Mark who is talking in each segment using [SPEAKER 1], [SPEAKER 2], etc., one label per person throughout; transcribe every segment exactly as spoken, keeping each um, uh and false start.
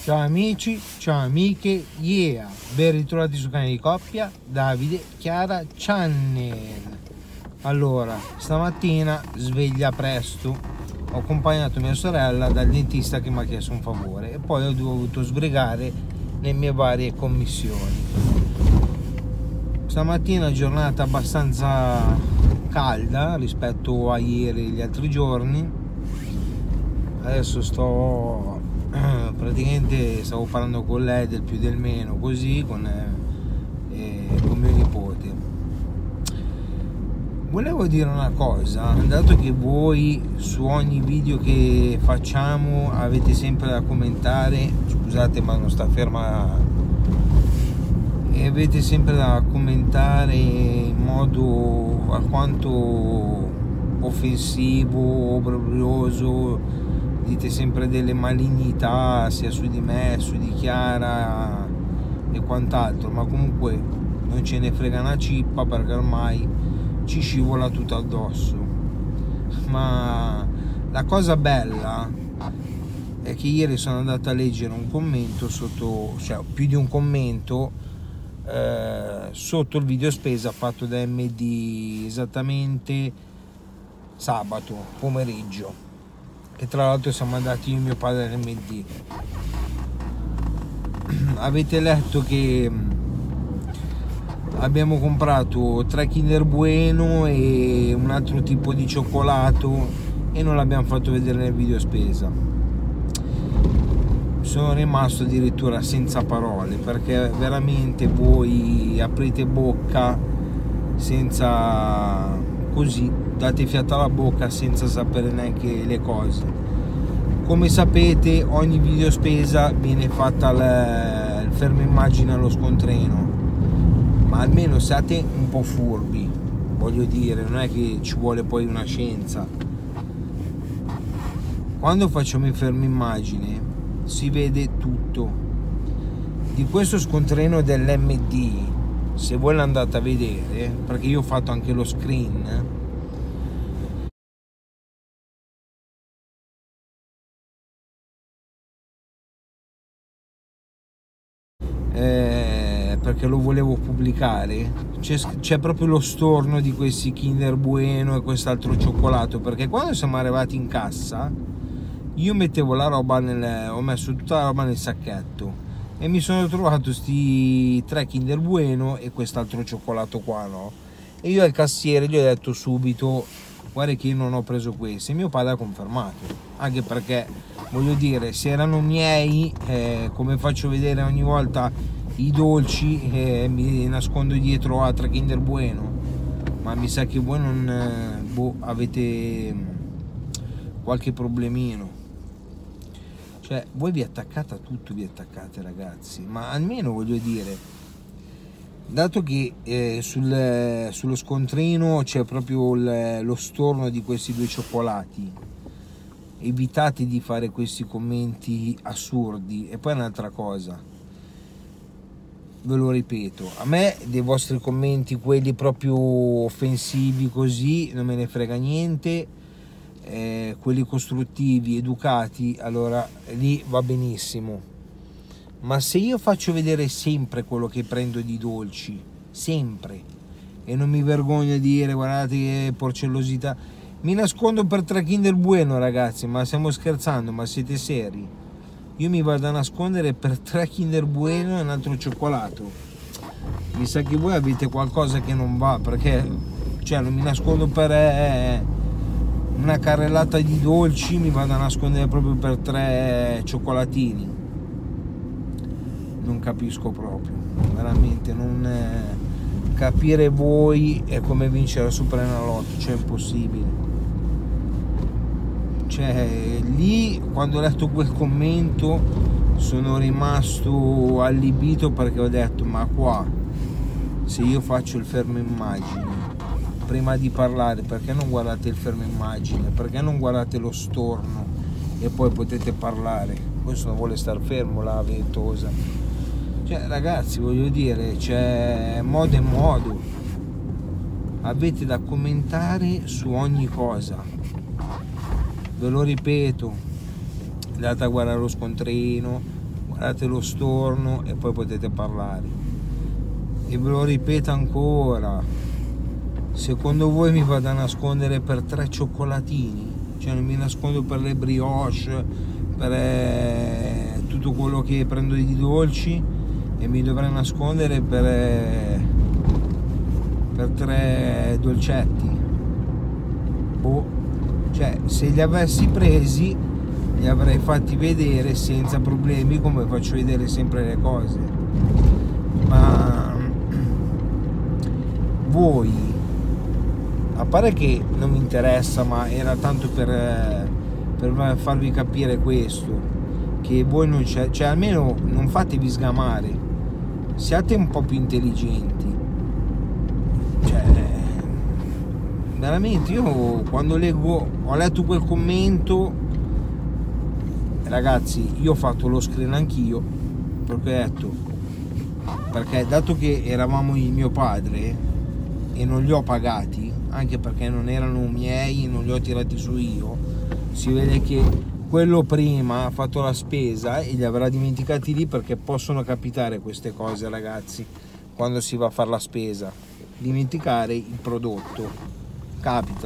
[SPEAKER 1] Ciao amici, ciao amiche, yeah! Ben ritrovati sul canale di coppia, Davide, Chiara, Channel. Allora, stamattina sveglia presto, ho accompagnato mia sorella dal dentista che mi ha chiesto un favore e poi ho dovuto sbrigare le mie varie commissioni. Stamattina giornata abbastanza calda rispetto a ieri e gli altri giorni. Adesso sto praticamente stavo parlando con lei del più del meno, così con, eh, con mio nipote. Volevo dire una cosa, dato che voi su ogni video che facciamo avete sempre da commentare, scusate ma non sta ferma, e avete sempre da commentare in modo alquanto offensivo, obbrobrioso, dite sempre delle malignità sia su di me, su di Chiara e quant'altro, ma comunque non ce ne frega una cippa perché ormai ci scivola tutto addosso. Ma la cosa bella è che ieri sono andato a leggere un commento sotto, cioè più di un commento eh, sotto il video spesa fatto da M D esattamente sabato pomeriggio, e tra l'altro siamo andati io e mio padre all'M D. Avete letto che abbiamo comprato tre Kinder Bueno e un altro tipo di cioccolato e non l'abbiamo fatto vedere nel video spesa. Sono rimasto addirittura senza parole, perché veramente voi aprite bocca senza, così date fiato alla bocca senza sapere neanche le cose. Come sapete, ogni video spesa viene fatta il fermo immagine allo scontrino, ma almeno siate un po' furbi, voglio dire, non è che ci vuole poi una scienza. Quando facciamo il fermo immagine si vede tutto. Di questo scontrino dell'M D, se voi l'andate a vedere, perché io ho fatto anche lo screen, eh, perché lo volevo pubblicare, c'è proprio lo storno di questi Kinder Bueno e quest'altro cioccolato, perché quando siamo arrivati in cassa io mettevo la roba nel, ho messo tutta la roba nel sacchetto e mi sono trovato sti tre Kinder Bueno e quest'altro cioccolato qua, no? E io al cassiere gli ho detto subito: guarda che io non ho preso questi, e mio padre ha confermato, anche perché voglio dire, se erano miei, eh, come faccio vedere ogni volta i dolci, eh, mi nascondo dietro a tre Kinder Bueno, ma mi sa che voi non eh, boh, avete qualche problemino. Cioè, voi vi attaccate a tutto, vi attaccate ragazzi, ma almeno voglio dire, dato che eh, sul, sullo scontrino c'è proprio il, lo storno di questi due cioccolati, evitate di fare questi commenti assurdi. E poi un'altra cosa, ve lo ripeto, a me dei vostri commenti, quelli proprio offensivi così, non me ne frega niente. Eh, quelli costruttivi, educati, allora lì va benissimo, ma se io faccio vedere sempre quello che prendo di dolci, sempre, e non mi vergogno di dire guardate che porcellosità, mi nascondo per tre Kinder Bueno ragazzi, ma stiamo scherzando, ma siete seri? Io mi vado a nascondere per tre Kinder Bueno e un altro cioccolato? Mi sa che voi avete qualcosa che non va, perché cioè non mi nascondo per eh, una carrellata di dolci, mi vado a nascondere proprio per tre cioccolatini. Non capisco proprio, veramente non eh, capire voi è come vincere la Superenalotto, cioè è impossibile. Cioè lì quando ho letto quel commento sono rimasto allibito, perché ho detto ma qua se io faccio il fermo immagine prima di parlare, perché non guardate il fermo immagine, perché non guardate lo storno e poi potete parlare? Questo non vuole star fermo la ventosa. Cioè ragazzi, voglio dire, c'è modo e modo, avete da commentare su ogni cosa, ve lo ripeto, andate a guardare lo scontrino, date lo storno e poi potete parlare. E ve lo ripeto ancora, secondo voi mi vado a nascondere per tre cioccolatini? Cioè non mi nascondo per le brioche, per eh, tutto quello che prendo di dolci, e mi dovrei nascondere per, eh, per tre dolcetti? Boh, cioè se li avessi presi li avrei fatti vedere senza problemi, come faccio vedere sempre le cose. Ma voi, a parte che non mi interessa, ma era tanto per, per farvi capire questo, che voi non c'è, cioè almeno non fatevi sgamare, siate un po' più intelligenti. Cioè veramente, io quando leggo, ho letto quel commento, ragazzi, io ho fatto lo screen anch'io, perché ho detto, perché dato che eravamo io e mio padre e non li ho pagati, anche perché non erano miei, non li ho tirati su io, si vede che quello prima ha fatto la spesa e li avrà dimenticati lì, perché possono capitare queste cose, ragazzi, quando si va a fare la spesa, dimenticare il prodotto, capita.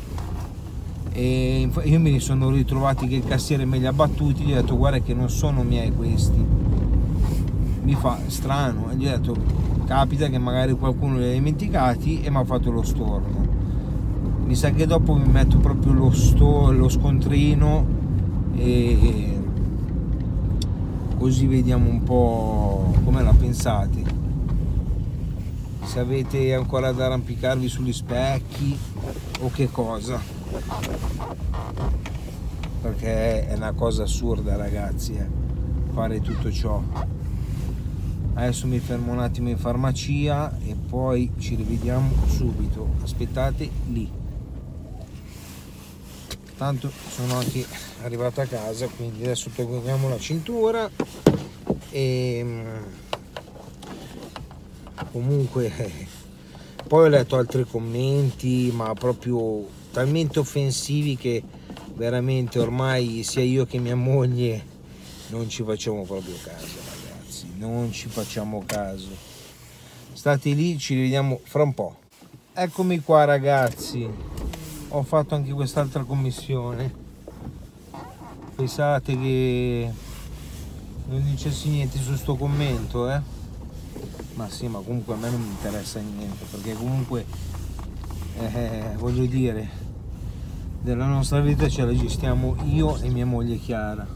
[SPEAKER 1] E io mi sono ritrovati che il cassiere me li ha battuti, gli ho detto guarda che non sono miei questi, mi fa strano, e gli ho detto capita che magari qualcuno li ha dimenticati e mi ha fatto lo storno. Mi sa che dopo mi metto proprio lo, sto, lo scontrino e così vediamo un po' come la pensate, se avete ancora da arrampicarvi sugli specchi o che cosa, perché è una cosa assurda, ragazzi, eh, fare tutto ciò. Adesso mi fermo un attimo in farmacia e poi ci rivediamo subito, aspettate lì. Tanto sono anche arrivato a casa, quindi adesso togliamo la cintura e comunque poi ho letto altri commenti, ma proprio talmente offensivi che veramente ormai sia io che mia moglie non ci facciamo proprio caso, ragazzi, non ci facciamo caso. State lì, ci rivediamo fra un po'. Eccomi qua, ragazzi, ho fatto anche quest'altra commissione. Pensate che non dicessi niente su sto commento, eh? Ma sì, ma comunque a me non mi interessa niente, perché comunque eh, voglio dire, della nostra vita ce la gestiamo io e mia moglie Chiara.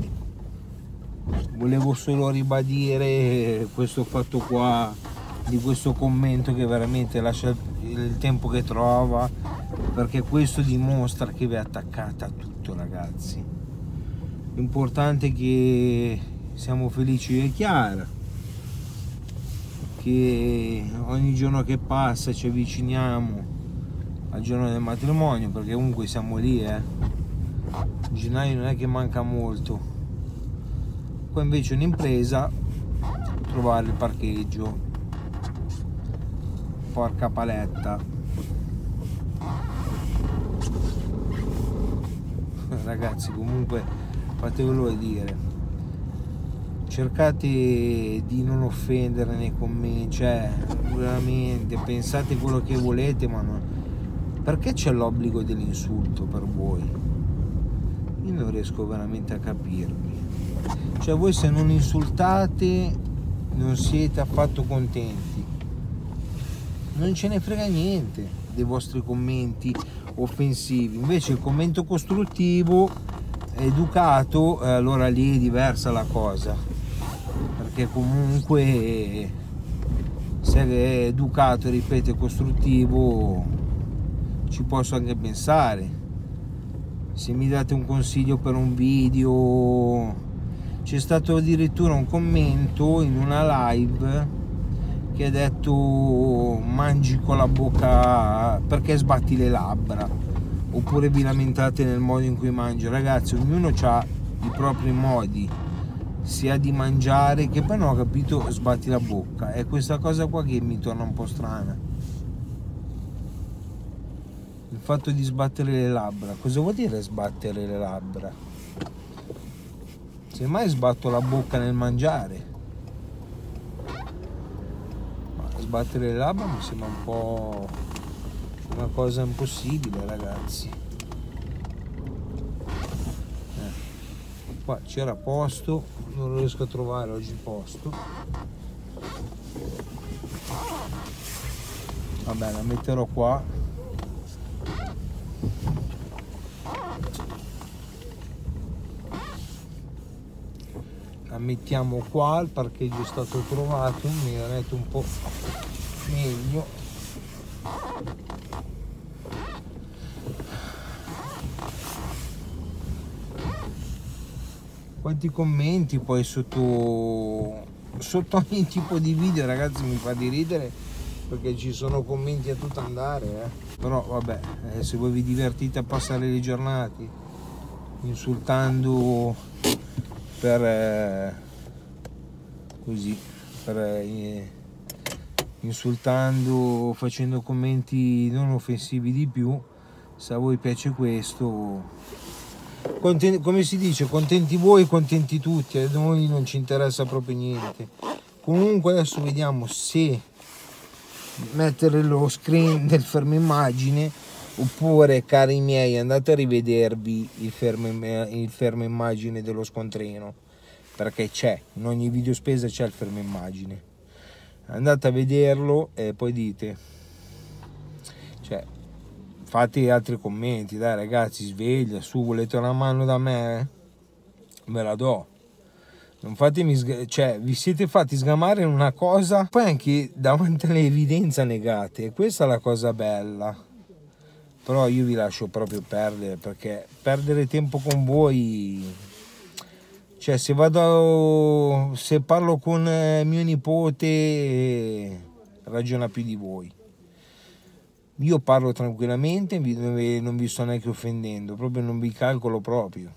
[SPEAKER 1] Volevo solo ribadire questo fatto qua, di questo commento che veramente lascia il tempo che trova, perché questo dimostra che vi è attaccata a tutto, ragazzi. L'importante è che siamo felici io e Chiara, che ogni giorno che passa ci avviciniamo al giorno del matrimonio, perché comunque siamo lì, eh. Gennaio non è che manca molto. Poi invece un'impresa, trovare il parcheggio, porca paletta. Ragazzi, comunque fatevelo dire, cercate di non offendere nei commenti, cioè veramente pensate quello che volete, ma non... perché c'è l'obbligo dell'insulto per voi? Io non riesco veramente a capirvi. Cioè voi se non insultate non siete affatto contenti, non ce ne frega niente dei vostri commenti offensivi. Invece il commento costruttivo, educato, eh, allora lì è diversa la cosa, perché comunque se è educato, ripeto, costruttivo, ci posso anche pensare. Se mi date un consiglio per un video, c'è stato addirittura un commento in una live che ha detto mangi con la bocca perché sbatti le labbra, oppure vi lamentate nel modo in cui mangio. Ragazzi, ognuno ha i propri modi sia di mangiare che poi non ho capito sbatti la bocca, è questa cosa qua che mi torna un po' strana, il fatto di sbattere le labbra. Cosa vuol dire sbattere le labbra? semmai sbatto la bocca nel mangiare, ma sbattere le labbra mi sembra un po' una cosa impossibile, ragazzi. eh. Qua c'era posto, non riesco a trovare oggi il posto. Vabbè, la metterò qua. La mettiamo qua, il parcheggio è stato trovato, mi vedrete un po' meglio. Quanti commenti poi sotto sotto ogni tipo di video, ragazzi, mi fa di ridere perché ci sono commenti a tutto andare, eh. Però vabbè, eh, se voi vi divertite a passare le giornate insultando per eh, così per eh, insultando, facendo commenti non offensivi di più, se a voi piace questo, contenti, come si dice, contenti voi, contenti tutti, a noi non ci interessa proprio niente. Comunque adesso vediamo se mettere lo screen del fermo immagine, oppure, cari miei, andate a rivedervi il fermo, il fermo immagine dello scontrino, perché c'è, in ogni video spesa c'è il fermo immagine, andate a vederlo e poi dite, cioè fate altri commenti, dai ragazzi, sveglia, su, volete una mano da me? Ve la do. Non fatemi, cioè vi siete fatti sgamare in una cosa, poi anche davanti all'evidenza negate, questa è la cosa bella. Però io vi lascio proprio perdere, perché perdere tempo con voi, cioè se vado, se parlo con mio nipote ragiona più di voi. Io parlo tranquillamente, non vi sto neanche offendendo, proprio non vi calcolo proprio.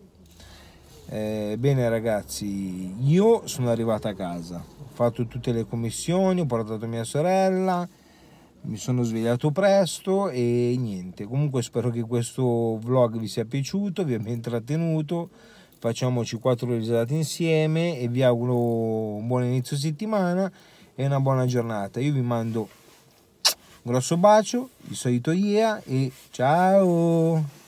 [SPEAKER 1] Eh, bene ragazzi, io sono arrivato a casa, ho fatto tutte le commissioni, ho portato mia sorella, mi sono svegliato presto e niente. Comunque spero che questo vlog vi sia piaciuto, vi abbia intrattenuto, facciamoci quattro risate insieme e vi auguro un buon inizio settimana e una buona giornata. Io vi mando un grosso bacio, il solito I E A e ciao!